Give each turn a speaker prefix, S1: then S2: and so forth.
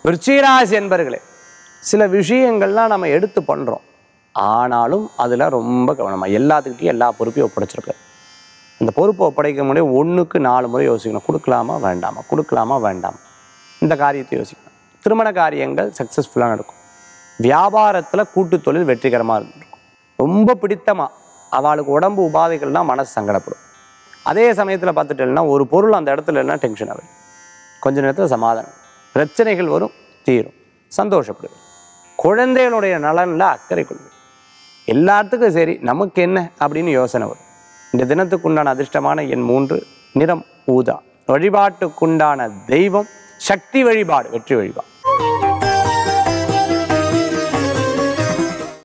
S1: விருச்சிகராசி என்பர்களே, சில விஷயங்கள்லாம் நம்ம எடுத்து பண்ணுறோம், ஆனாலும் அதில் ரொம்ப கவனமாக எல்லாத்துக்கிட்டையும் எல்லா பொறுப்பையும் ஒப்படைச்சிருக்காரு. அந்த பொறுப்பை ஒப்படைக்க முடியும் 1க்கு 4 முறை யோசிக்கணும். கொடுக்கலாமா வேண்டாமா, கொடுக்கலாமா வேண்டாமா, இந்த காரியத்தை யோசிக்கணும். திருமண காரியங்கள் சக்ஸஸ்ஃபுல்லாக நடக்கும். வியாபாரத்தில் கூட்டு தொழில் வெற்றிகரமாக இருக்கும். ரொம்ப பிடித்தமாக அவளுக்கு உடம்பு உபாதைகள்லாம் மனசு சங்கடப்படும். அதே சமயத்தில் பார்த்துட்டேன்னா ஒரு பொருள் அந்த இடத்துல இல்லைன்னா டென்ஷன் ஆகும். கொஞ்ச நேரத்தில் சமாதானம், பிரச்சனைகள் வரும், தீரும், சந்தோஷப்படுவேன். குழந்தைகளுடைய நலனில் அக்கறை கொள்வேன். எல்லாத்துக்கும் சரி நமக்கு என்ன அப்படின்னு யோசனை வரும். இந்த தினத்துக்குண்டான அதிர்ஷ்டமான எண் 3, நிறம் ஊதா. வழிபாட்டுக்குண்டான தெய்வம் சக்தி வழிபாடு, வெற்றி வழிபாடு.